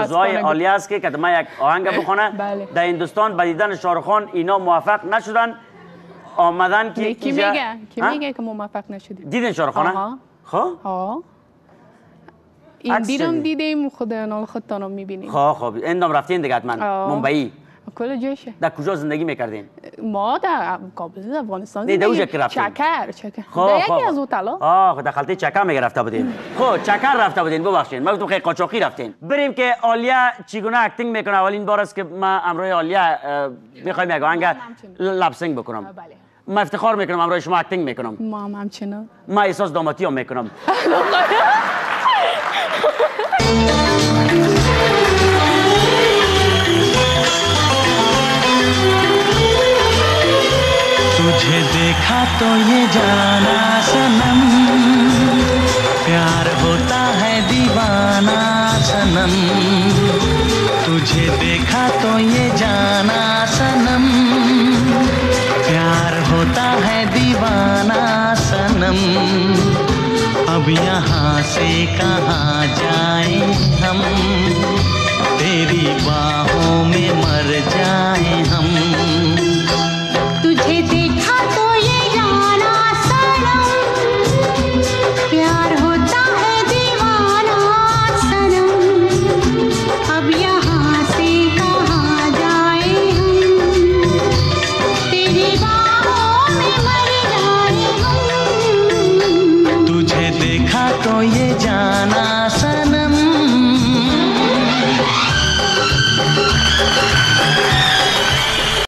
آرزوهای عالیه است که ما یک آهنگ بخونه. در هندوستان به دیدن شاهرخ خان اینا موفق نشدن، آمدن که کی میگه که موفق نشدیم؟ دیدین شاهرخ خان؟ خب این دیدیم خود نال خودتان هم میبینیم. خب اندام رفتین دیگه حتما منبعی کل جاشه. در کجا زندگی میکردین؟ ما در کابل افغانستان زندگی کردیم. چکر در یکی از هتل‌ها. در خلطه چکر میگه رفته بودین. خب چکر رفته بودین، ببخشید ما گفتم خیلی قاچاقی رفتین. بریم که عالیه چگونه اکتینگ میکنه. اولین بار است که ما امروی عالیه میخوایم یک آهنگ لپسینگ بکنم. ما افتخار میکنم امروی شما اکتینگ میکنم. ما هم همچنان. ما احساس داماتی هم میکنم. तुझे देखा तो ये जाना सनम, प्यार होता है दीवाना सनम। तुझे देखा तो ये जाना सनम, प्यार होता है दीवाना सनम। अब यहाँ से कहाँ जाएं हम, तेरी बाहों में मर जाएं हम।